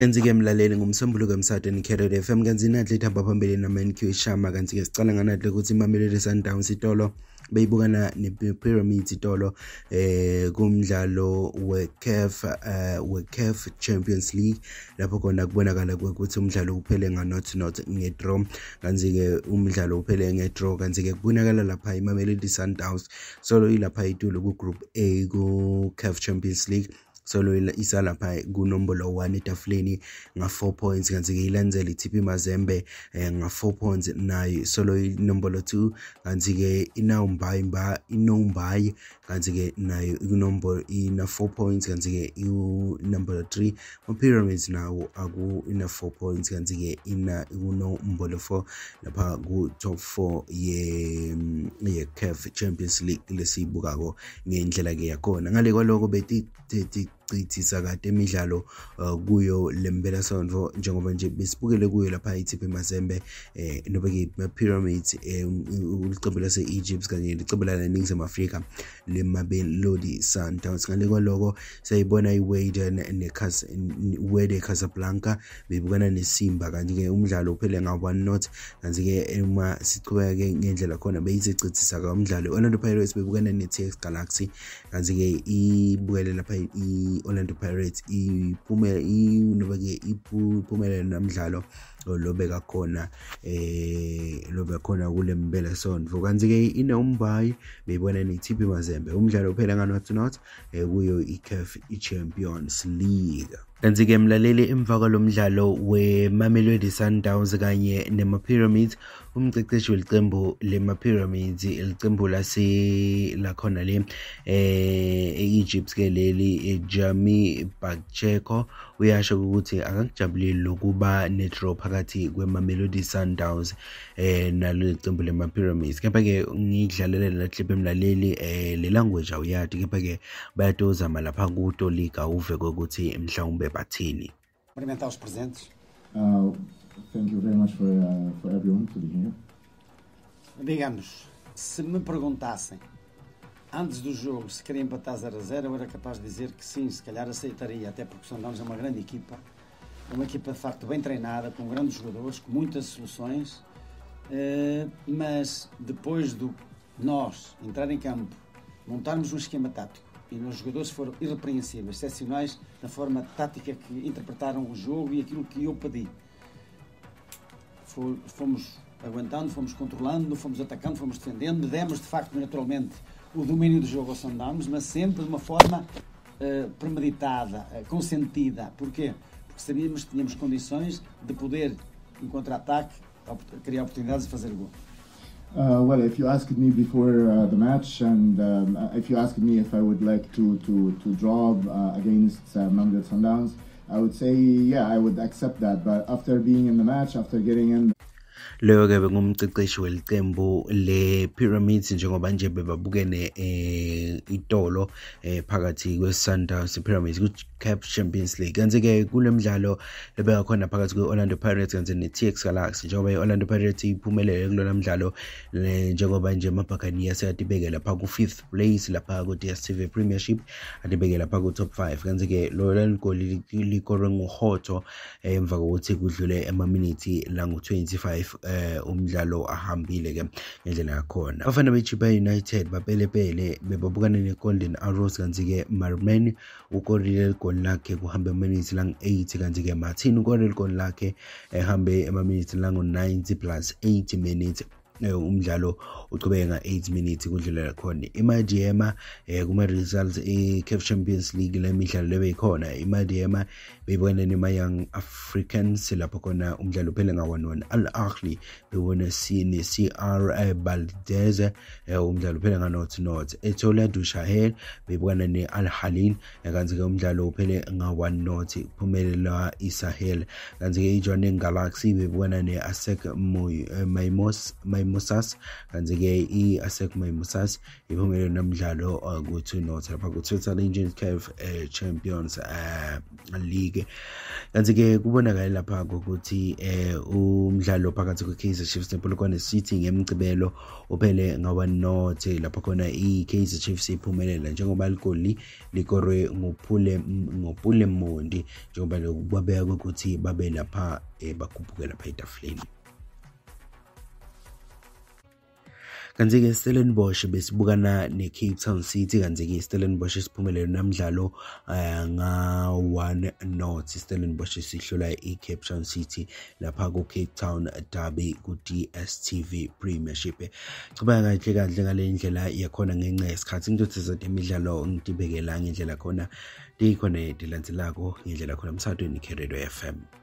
Kanzi-ke mlaleli ngumsombuluko emsade Spreaker FM kanzi nathi ithamba phambili nama-NQ Shama kanzi-ke sicala nganathi ukuthi Mamelodi Sundowns itolo beyibukana ne-Pyramids itolo kumdlalo we-CAF Champions League lapho khona kubonakala ukuthi umdlalo uphele nga-not nge-draw kanzi-ke umdlalo uphele nge-draw kanzi-ke kubonakala lapha iMamelodi Sundowns solo ilapha itolo ku-Group A ku-CAF Champions League solo isa lapha kunombolo 1 etafuleni nga 4 points kanzi-ke ilandzela iTP Mazembe nga 4 points nayo solo inombolo 2 kanzi-ke inombayi kanzi-ke nayo inombolo ina 4 points kanzi-ke inombolo 3 Pyramids nawo ina 4 points kanzi-ke ina inombolo 4 lapha ku top 4 ye CAF Champions League lesibukako ngendlela ke yakona ngale kwaloko cithisa kade emidlalo kuyo lembela sondvo njengoba nje besibukele kuyo lapha iTP Mazembe nobeke Pyramids ulicebo lase-Egypt kanye licebo laseNingizimu Afrika leMamelodi Sundowns ngale kwaloko sayibona iWydad Casablanca bebukana neSimba kanti-ke umdlalo uphele nga-1-0 kanti-ke uma siqhubeka ngendlela khona beyizicithisa umdlalo Orlando Pirates bebukana neTX Galaxy kanti-ke ibukele lapha Orlando Pirates iphumelele namdlalo lobeka khona kule mbela sondvo kanzi-ke inombayi beyibona neTP Mazembe umdlalo uphela nga-0-0 kuyo iCAF Champions League kanzi-ke mlaleli emva kwalomdlalo weMamelodi Sundowns kanye neMapyramids umceceshi welicembu leMapyramids ilicembu lakhona le e-Egypt ke leli Jami Bakcheko uyasho ukuthi akakujabulile lokuba ne-draw phakathi kweMamelodi Sundowns nalicembu leMapyramids kepha-ke ngidlalela la clip emlaleli le language awuyati kepha-ke bayatozama lapha kutolika uve kokuthi mhlawumbe bathini. Cumprimentar os presentes. Thank you very much for everyone to be here. Digamos, se me perguntassem antes do jogo se queria empatar 0-0, eu era capaz de dizer que sim, se calhar aceitaria, até porque o Sundowns é uma grande equipa, é uma equipa de facto bem treinada, com grandes jogadores, com muitas soluções, mas depois de nós entrar em campo, montarmos um esquema tático e os jogadores foram irrepreensíveis, excepcionais na forma tática que interpretaram o jogo e aquilo que eu pedi. Fomos aguentando, fomos controlando, fomos atacando, fomos defendendo, demos de facto naturalmente o domínio do jogo ao Sundowns, mas sempre de uma forma premeditada, consentida. Porquê? Porque sabíamos que tínhamos condições de poder, em contra-ataque, criar oportunidades de fazer gol. Well, if you asked me before the match, and if you asked me if I would like to draw against Mamelodi Sundowns, I would say yeah, I would accept that. But after being in the match, after getting in. Leyo ke ngumceceshi welicembu lePyramids njengoba nje bebabukene itolo phakathi kweSundowns Pyramids ku-CAF Champions League kanzi-ke kulemidlalo lebeka khona phakathi kwe-Orlando Pirates kanzi ne-TX Galaxy njengoba i-Orlando Pirates iphumelele kulona mdlalo njengoba nje amaBuccaneers atibeke lapha ku-5th place lapha ku-DStv Premiership atibeke lapha ku-top 5 kanzi-ke lolu goli likorwe nguHoto emva kokuthi kudlule ama-minutes langu-25 umdlalo ahambile ke ngendlela yakhona abafana beChipa United bapelepele bebabukana neGolden Arrows kanzi-ke Marman ukorile igoli lakhe kuhambe ama-minutes langu-8 kanzi-ke Martin ukorile igoli lakhe ehambe ama-minutes langu-90 plus 8 minutes umdlalo uqhubeka nga-8 minutes kudlulela khona iMadiema kuma-results e-CAF Champions League lemidlalo lebeyikhona iMadiema beyibona nema-Young Africans lapho khona umdlalo uphele nga-1-1 Al-Ahly bebona ne-CR Valdez umdlalo uphele nga-0-0 Etola Dushahel beyibona ne-Al Hilal kanzi-ke umdlalo uphele nga-1-0 kuphumelela iSahel kanzi-ke iJwaneng Galaxy bebona ne-ASEC Mimosas Musas kanti-ke i-Asekmai Musas iphumelele namdlalo ku-2-0 lapha ku-Total Engines CAF Champions League. Kanti-ke kubonakala lapha ukuthi umdlalo phakathi kwe-Kaizer Chiefs nePolokwane City ngemgcibelo uphele nga-1-0 lapha khona i-Kaizer Chiefs iphumelela njengoba igoli likorwe ngopule Mondi njengoba babeka ukuthi babe lapha bakhuphukela lapha etafuleni. Kanti-ke Stellenbosch besibukana ne-Cape Town City kanti-ke Stellenbosch siphumelele namdlalo nga-1-0. Stellenbosch sihlula i-Cape Town City lapha ku-Cape Town Derby ku-DStv Premiership. Cabanga kahle ngale ndlela yakhona ngenxa yesikhathi ngithuthi zemidlalo ngitibekela ngendlela khona dikhona dilandzelako ngendlela khona emsakazweni iKheredo FM.